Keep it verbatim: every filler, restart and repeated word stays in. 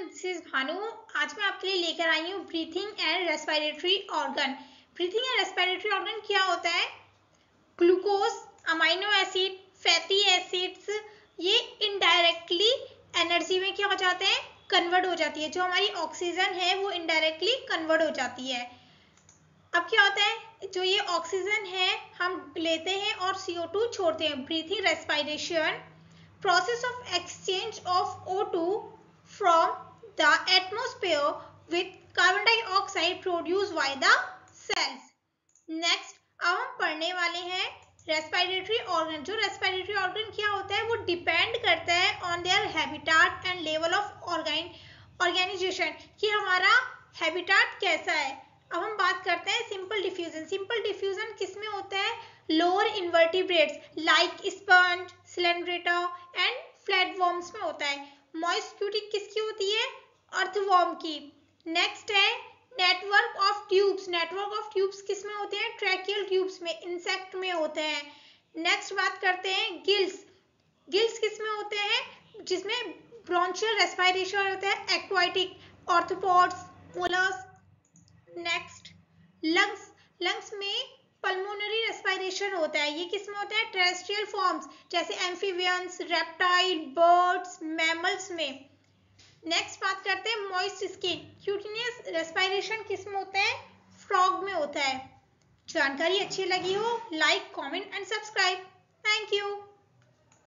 Everyone, this is Bhanu. आज मैं आपके लिए लेकर आई हूँ breathing and respiratory organ. Breathing and respiratory organ क्या होता है? Glucose, amino acid, fatty acids, ये इनडायरेक्टली एनर्जी में क्या हो जाते हैं? कन्वर्ट हो जाती है। जो हमारी ऑक्सीजन है वो इनडायरेक्टली कन्वर्ट हो जाती है। अब क्या होता है, जो ये ऑक्सीजन है हम लेते हैं और सी ओ टू छोड़ते हैं। Breathing respiration, process of exchange of O two from the atmosphere with carbon dioxide produced by the cells. Next, अब हम पढ़ने वाले हैं रेस्पिरेटरी ऑर्गन। जो रेस्पिरेटरी ऑर्गन क्या होता है, वो डिपेंड करता है on their habitat and level of organ organisation, कि हमारा हैबिटाट कैसा है। अब हम बात करते हैं सिंपल डिफ्यूजन। सिंपल डिफ्यूजन किस में होता है? Lower invertebrates like sponge, coelenterata and flatworms में होता है। मॉइस्ट क्यूटी किसकी होती है? अर्थवर्म की। नेक्स्ट है network of tubes. Network of tubes किस में होते हैं? ट्रैकियल ट्यूब्स में, इंसेक्ट में होते हैं। नेक्स्ट बात करते हैं गिल्स। गिल्स किस में होते हैं? जिसमें ब्रोंचियल रेस्पिरेशन होता है, aquatic, arthropods, mollusc. Next lungs. Lungs में पल्मोनरी रेस्पिरेशन होता है। ये किस में होता है? टेरेस्ट्रियल फॉर्म्स जैसे एम्फीबियंस, रेप्टाइल, बर्ड्स, मैमल्स में। नेक्स्ट बात करते हैं मॉइस्ट स्किन। क्यूटिनियस रेस्पिरेशन किस में होता है? फ्रॉग में होता है। जानकारी अच्छी लगी हो, like, comment and subscribe. Thank you.